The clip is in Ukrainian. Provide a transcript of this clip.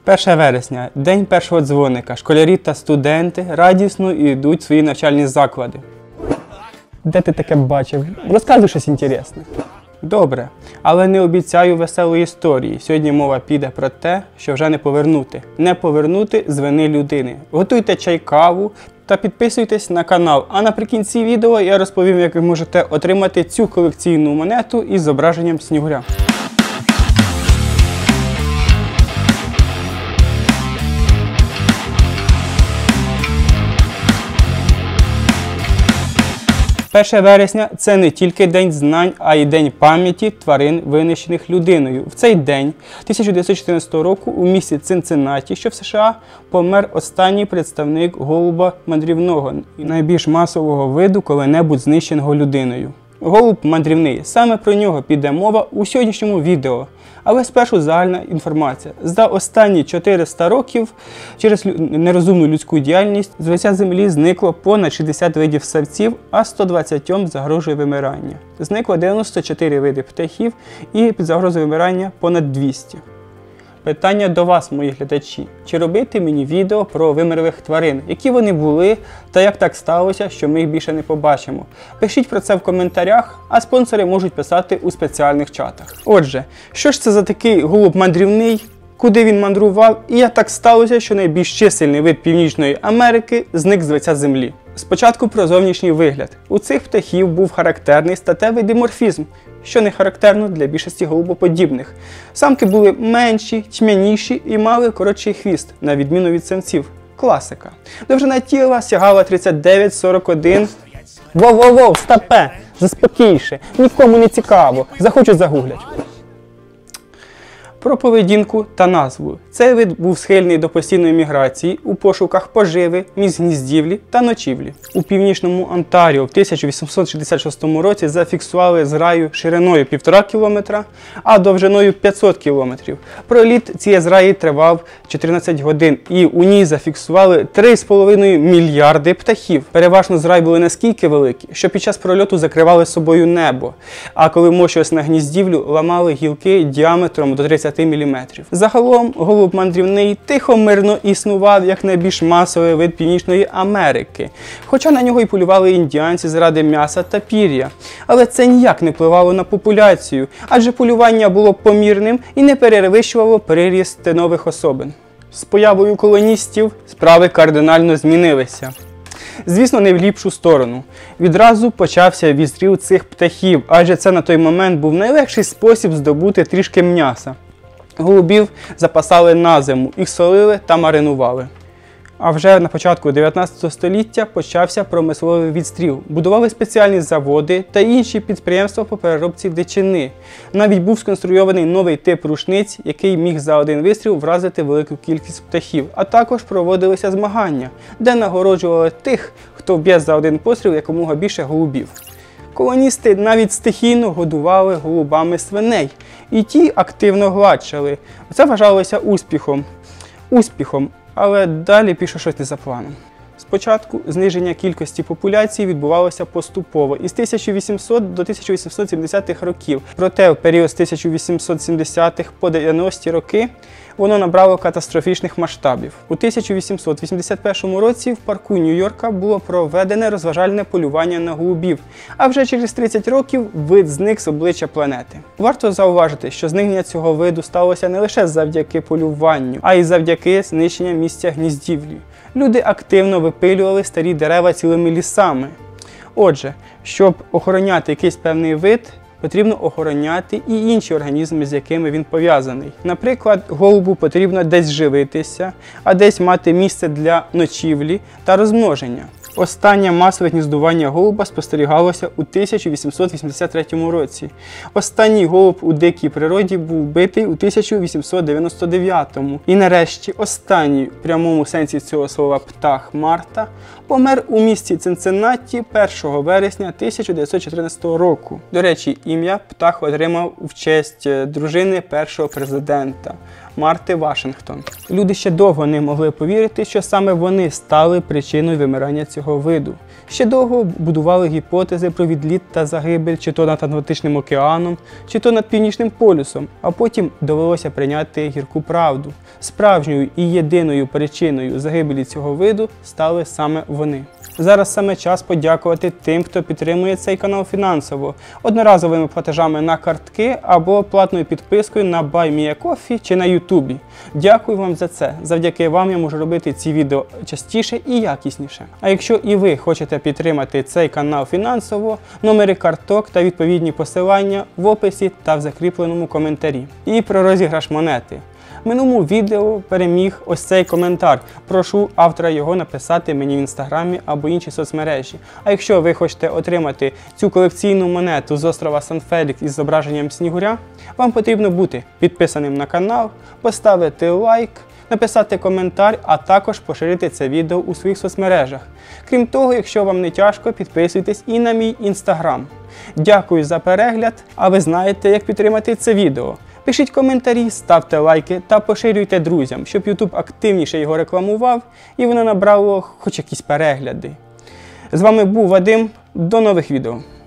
1 вересня – день першого дзвоника. Школярі та студенти радісно йдуть в свої навчальні заклади. Де ти таке бачив? Розказуй щось інтересне. Добре, але не обіцяю веселої історії. Сьогодні мова піде про те, що вже не повернути. Не повернути з вини людини. Готуйте чай, каву та підписуйтесь на канал. А наприкінці відео я розповім, як ви можете отримати цю колекційну монету із зображенням Снігуря. Перше вересня – це не тільки День знань, а й День пам'яті тварин, винищених людиною. В цей день 1914 року у місті Цинциннаті, що в США, помер останній представник голуба мандрівного, найбільш масового виду, коли-небудь знищеного людиною. Голуб мандрівний. Саме про нього піде мова у сьогоднішньому відео. Але спершу загальна інформація. За останні 400 років через нерозумну людську діяльність з лиця землі зникло понад 60 видів ссавців, а 120 загрожує вимирання. Зникло 94 види птахів і під загрозою вимирання понад 200. Питання до вас, мої глядачі. Чи робити мені відео про вимерлих тварин? Які вони були та як так сталося, що ми їх більше не побачимо? Пишіть про це в коментарях, а спонсори можуть писати у спеціальних чатах. Отже, що ж це за такий голуб мандрівний? Куди він мандрував? І як так сталося, що найбільш чисельний вид Північної Америки зник з лиця землі? Спочатку про зовнішній вигляд. У цих птахів був характерний статевий диморфізм, що не характерно для більшості голубоподібних. Самки були менші, тьмяніші і мали коротший хвіст, на відміну від самців. Класика. Довжина тіла сягала 39-41. Воу-воу-воу, стопе! Заспокійше, нікому не цікаво, захочуть загуглять. Про поведінку та назву. Цей вид був схильний до постійної міграції у пошуках поживи, місць гніздівлі та ночівлі. У північному Онтаріо в 1866 році зафіксували зграю шириною 1,5 км, а довжиною 500 км. Проліт цієї зграї тривав 14 годин і у ній зафіксували 3,5 мільярди птахів. Переважно зграї були наскільки великі, що під час прольоту закривали собою небо, а коли мощились на гніздівлю, ламали гілки діаметром до 30 мм. Загалом голуб мандрівний тихо мирно існував як найбільш масовий вид Північної Америки, хоча на нього й полювали індіанці заради м'яса та пір'я. Але це ніяк не впливало на популяцію, адже полювання було помірним і не перевищувало приріст нових особин. З появою колоністів справи кардинально змінилися. Звісно, не в ліпшу сторону. Відразу почався відстріл цих птахів, адже це на той момент був найлегший спосіб здобути трішки м'яса. Голубів запасали на зиму, їх солили та маринували. А вже на початку 19 століття почався промисловий відстріл. Будували спеціальні заводи та інші підприємства по переробці дичини. Навіть був сконструйований новий тип рушниць, який міг за один вистріл вразити велику кількість птахів. А також проводилися змагання, де нагороджували тих, хто вб'є за один постріл якомога більше голубів. Колоністи навіть стихійно годували голубами свиней, і ті активно гладшали. Це вважалося успіхом, але далі пішло щось не за планом. Спочатку зниження кількості популяції відбувалося поступово із 1800 до 1870-х років. Проте в період з 1870-х по 90-ті роки воно набрало катастрофічних масштабів. У 1881 році в парку Нью-Йорка було проведене розважальне полювання на голубів, а вже через 30 років вид зник з обличчя планети. Варто зауважити, що зникнення цього виду сталося не лише завдяки полюванню, а й завдяки знищенню місця гніздівлі. Люди активно випилювали старі дерева цілими лісами. Отже, щоб охороняти якийсь певний вид, потрібно охороняти і інші організми, з якими він пов'язаний. Наприклад, голубу потрібно десь живитися, а десь мати місце для ночівлі та розмноження. Останнє масове гніздування голуба спостерігалося у 1883 році. Останній голуб у дикій природі був вбитий у 1899-му. І нарешті останній, в прямому сенсі цього слова, птах Марта помер у місті Цинциннаті 1 вересня 1914 року. До речі, ім'я птах отримав в честь дружини першого президента Марти Вашингтон. Люди ще довго не могли повірити, що саме вони стали причиною вимирання цього виду. Ще довго будували гіпотези про відліт та загибель чи то над Атлантичним океаном, чи то над Північним полюсом, а потім довелося прийняти гірку правду. Справжньою і єдиною причиною загибелі цього виду стали саме вони. Зараз саме час подякувати тим, хто підтримує цей канал фінансово, одноразовими платежами на картки або платною підпискою на Buy Me a Coffee чи на YouTube. Дякую вам за це. Завдяки вам я можу робити ці відео частіше і якісніше. А якщо і ви хочете підтримати цей канал фінансово, номери карток та відповідні посилання в описі та в закріпленому коментарі. І про розіграш монети. В минулому відео переміг ось цей коментар. Прошу автора його написати мені в інстаграмі або інші соцмережі. А якщо ви хочете отримати цю колекційну монету з острова Сан-Фелікс із зображенням снігуря, вам потрібно бути підписаним на канал, поставити лайк, написати коментар, а також поширити це відео у своїх соцмережах. Крім того, якщо вам не тяжко, підписуйтесь і на мій інстаграм. Дякую за перегляд, а ви знаєте, як підтримати це відео. Пишіть коментарі, ставте лайки та поширюйте друзям, щоб YouTube активніше його рекламував і воно набрало хоч якісь перегляди. З вами був Вадим, до нових відео.